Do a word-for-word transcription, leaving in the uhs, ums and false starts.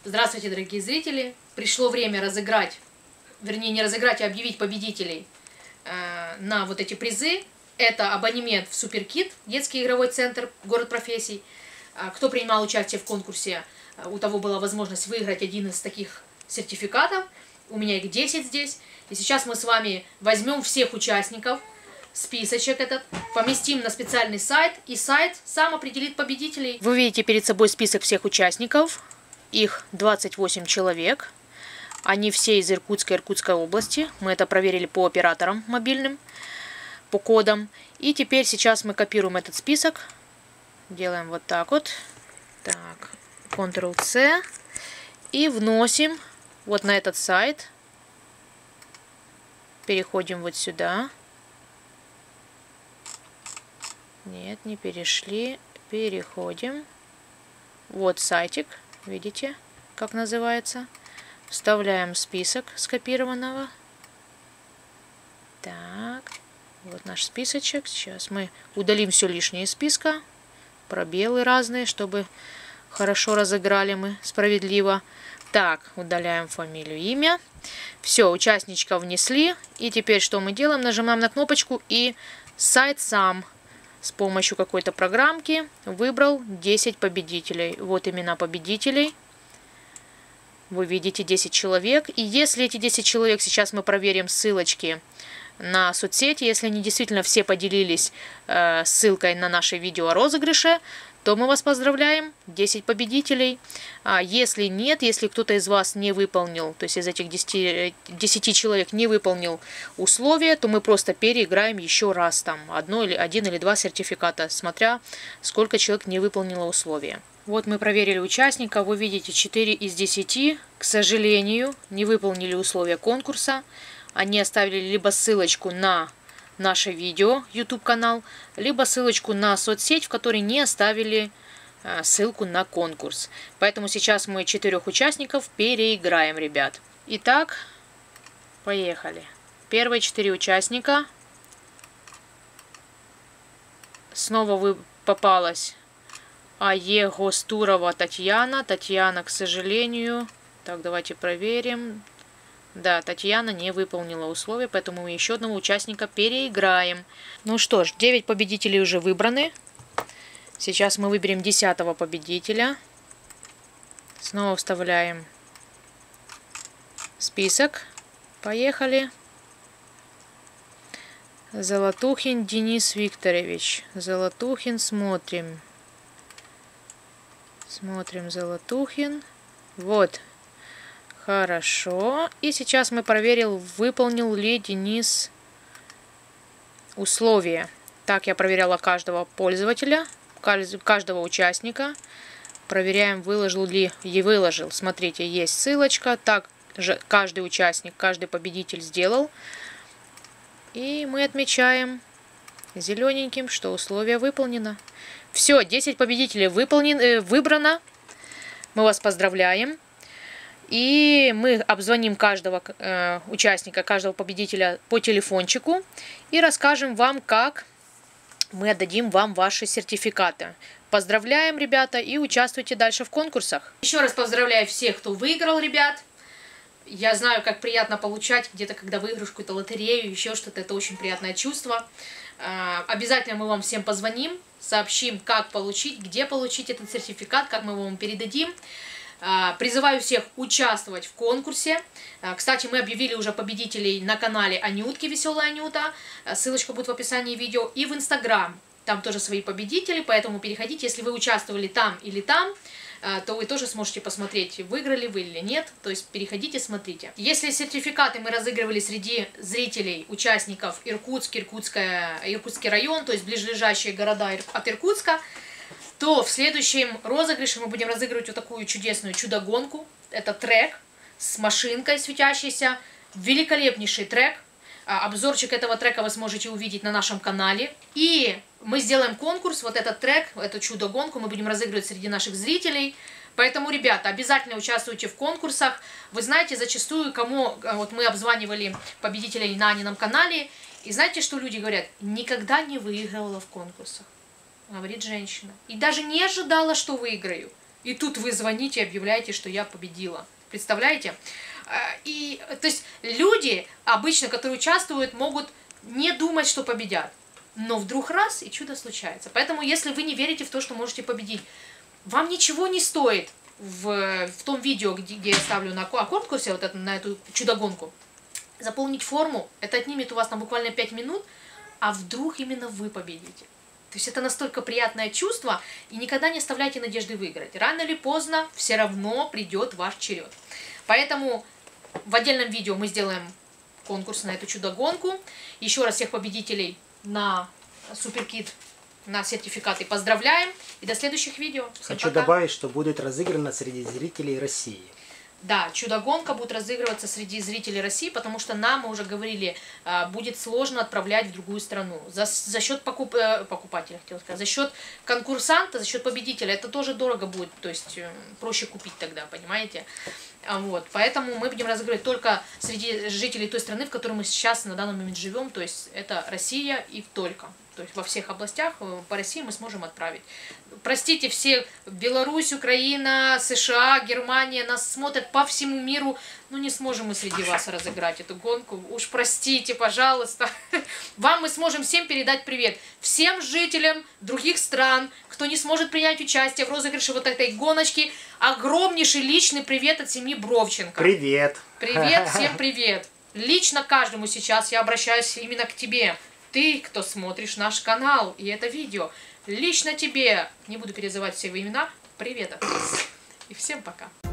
Здравствуйте, дорогие зрители! Пришло время разыграть, вернее не разыграть, а объявить победителей э, на вот эти призы. Это абонемент в Суперкит, детский игровой центр, город профессий. Э, кто принимал участие в конкурсе, э, у того была возможность выиграть один из таких сертификатов. У меня их десять здесь. И сейчас мы с вами возьмем всех участников, списочек этот, поместим на специальный сайт, и сайт сам определит победителей. Вы видите перед собой список всех участников. Их двадцать восемь человек. Они все из Иркутска, Иркутской области. Мы это проверили по операторам мобильным, по кодам. И теперь сейчас мы копируем этот список. Делаем вот так вот. Так, контрол-C. И вносим вот на этот сайт. Переходим вот сюда. Нет, не перешли. Переходим. Вот сайтик. Видите, как называется? Вставляем список скопированного. Так, вот наш списочек. Сейчас мы удалим все лишнее из списка. Пробелы разные, чтобы хорошо разыграли мы, справедливо. Так, удаляем фамилию, имя. Все, участничка внесли. И теперь что мы делаем? Нажимаем на кнопочку, и сайт сам с помощью какой-то программки выбрал десять победителей. Вот имена победителей. Вы видите десять человек. И если эти десять человек, сейчас мы проверим ссылочки на соцсети, если они действительно все поделились э, ссылкой на наше видео о розыгрыше, то мы вас поздравляем, десять победителей. А если нет, если кто-то из вас не выполнил, то есть из этих десяти, десяти человек не выполнил условия, то мы просто переиграем еще раз там одно или один или два сертификата, смотря сколько человек не выполнило условия. Вот мы проверили участника, вы видите, четыре из десяти, к сожалению, не выполнили условия конкурса. Они оставили либо ссылочку на наше видео, YouTube канал, либо ссылочку на соцсеть, в которой не оставили э, ссылку на конкурс. Поэтому сейчас мы четырех участников переиграем, ребят. Итак, поехали. Первые четыре участника. Снова вы попалась АЕ Гостурова Татьяна. Татьяна, к сожалению. Так, давайте проверим. Да, Татьяна не выполнила условия, поэтому мы еще одного участника переиграем. Ну что ж, девять победителей уже выбраны. Сейчас мы выберем десятого победителя. Снова вставляем список. Поехали. Золотухин Денис Викторович. Золотухин, смотрим. Смотрим Золотухин. Вот. Хорошо. И сейчас мы проверим, выполнил ли Денис условия. Так, я проверяла каждого пользователя, каждого участника. Проверяем, выложил ли и выложил. Смотрите, есть ссылочка. Так же каждый участник, каждый победитель сделал. И мы отмечаем зелененьким, что условие выполнено. Все, десять победителей выполнен, э, выбрано. Мы вас поздравляем. И мы обзвоним каждого э, участника, каждого победителя по телефончику и расскажем вам, как мы отдадим вам ваши сертификаты. Поздравляем, ребята, и участвуйте дальше в конкурсах. Еще раз поздравляю всех, кто выиграл, ребят. Я знаю, как приятно получать где-то, когда выиграешь какую-то лотерею, еще что-то. Это очень приятное чувство. Э, обязательно мы вам всем позвоним, сообщим, как получить, где получить этот сертификат, как мы его вам передадим. Призываю всех участвовать в конкурсе. Кстати, мы объявили уже победителей на канале Анютки, Веселая Анюта. Ссылочка будет в описании видео. И в Инстаграм. Там тоже свои победители, поэтому переходите. Если вы участвовали там или там, то вы тоже сможете посмотреть, выиграли вы или нет. То есть переходите, смотрите. Если сертификаты мы разыгрывали среди зрителей, участников Иркутск, Иркутская, Иркутский район, то есть ближайшие города от Иркутска, то в следующем розыгрыше мы будем разыгрывать вот такую чудесную чудо-гонку. Это трек с машинкой светящейся. Великолепнейший трек. Обзорчик этого трека вы сможете увидеть на нашем канале. И мы сделаем конкурс, вот этот трек, эту чудо-гонку мы будем разыгрывать среди наших зрителей. Поэтому, ребята, обязательно участвуйте в конкурсах. Вы знаете, зачастую, кому вот мы обзванивали победителей на Анином канале, и знаете, что люди говорят? Никогда не выигрывала в конкурсах. Говорит женщина. И даже не ожидала, что выиграю. И И тут вы звоните и объявляете, что я победила. Представляете? И, то есть люди обычно, которые участвуют, могут не думать, что победят. Но вдруг раз, и чудо случается. Поэтому, если вы не верите в то, что можете победить, вам ничего не стоит в, в том видео, где, где я ставлю на конкурсе, вот это, на эту чудо-гонку, заполнить форму. Это отнимет у вас на буквально пять минут, а вдруг именно вы победите. То есть это настолько приятное чувство, и никогда не оставляйте надежды выиграть. Рано или поздно все равно придет ваш черед. Поэтому в отдельном видео мы сделаем конкурс на эту чудо-гонку. Еще раз всех победителей на суперкит, на сертификаты поздравляем. И до следующих видео. Всем Хочу пока. добавить, что будет разыграно среди зрителей России. Да, чудо-гонка будет разыгрываться среди зрителей России, потому что нам, мы уже говорили, будет сложно отправлять в другую страну. За, за счет покуп, покупателя, хотел сказать, за счет конкурсанта, за счет победителя, это тоже дорого будет, то есть проще купить тогда, понимаете? Вот, поэтому мы будем разыгрывать только среди жителей той страны, в которой мы сейчас на данный момент живем, то есть это Россия и только. То есть во всех областях по России мы сможем отправить. Простите, все, Беларусь, Украина, США, Германия, нас смотрят по всему миру. Ну, не сможем мы среди вас разыграть эту гонку. Уж простите, пожалуйста. Вам мы сможем всем передать привет. Всем жителям других стран, кто не сможет принять участие в розыгрыше вот этой гоночки, огромнейший личный привет от семьи Бровченко. Привет. Привет, всем привет. Лично каждому сейчас я обращаюсь именно к тебе. Ты, кто смотришь наш канал и это видео, лично тебе, не буду перезывать все имена, привет от нас. И всем пока.